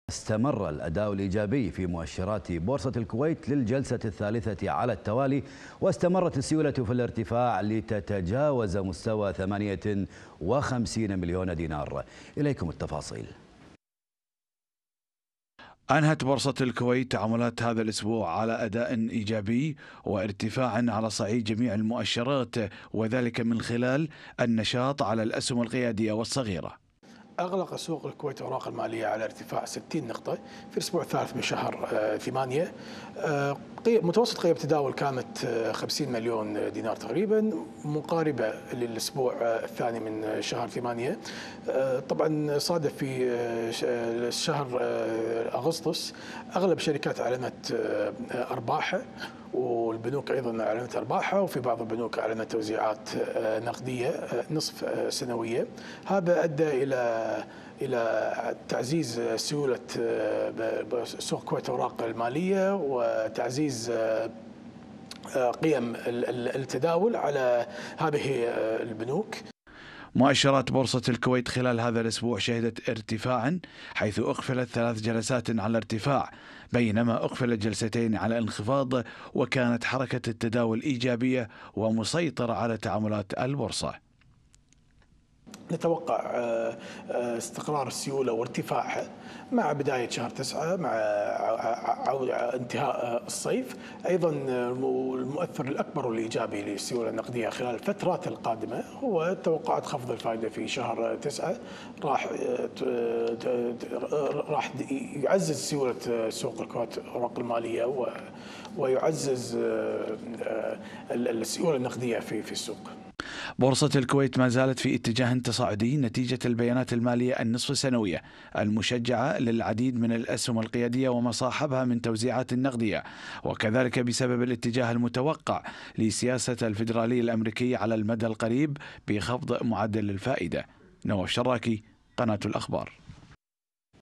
استمر الأداء الإيجابي في مؤشرات بورصة الكويت للجلسة الثالثة على التوالي، واستمرت السيولة في الارتفاع لتتجاوز مستوى 58 مليون دينار. إليكم التفاصيل. أنهت بورصة الكويت تعاملات هذا الأسبوع على أداء إيجابي وارتفاع على صعيد جميع المؤشرات، وذلك من خلال النشاط على الأسهم القيادية والصغيرة. أغلق سوق الكويت الأوراق المالية على ارتفاع 60 نقطة في الأسبوع الثالث من شهر 8. متوسط قيمة التداول كانت 50 مليون دينار تقريبا، مقاربة للأسبوع الثاني من شهر 8. طبعا صادف في شهر أغسطس أغلب الشركات أعلنت أرباحها، والبنوك أيضا أعلنت أرباحها، وفي بعض البنوك أعلنت توزيعات نقدية نصف سنوية. هذا أدى إلى تعزيز سيولة سوق الكويت الأوراق المالية وتعزيز قيم التداول على هذه البنوك. مؤشرات بورصة الكويت خلال هذا الأسبوع شهدت ارتفاعا، حيث أقفلت 3 جلسات على ارتفاع، بينما أقفلت جلستين على انخفاض، وكانت حركة التداول إيجابية ومسيطرة على تعاملات البورصة. نتوقع استقرار السيولة وارتفاعها مع بداية شهر 9 مع انتهاء الصيف. أيضا المؤثر الأكبر والإيجابي للسيولة النقدية خلال الفترات القادمة هو توقعات خفض الفائدة في شهر 9. راح يعزز سيولة سوق الكويت الأوراق المالية ويعزز السيولة النقدية في السوق. بورصة الكويت ما زالت في اتجاه تصاعدي نتيجة البيانات المالية النصف سنوية المشجعة للعديد من الأسهم القيادية وما صاحبها من توزيعات نقدية، وكذلك بسبب الاتجاه المتوقع لسياسة الفيدرالية الأمريكية على المدى القريب بخفض معدل الفائدة. نواف شراكي، قناة الأخبار.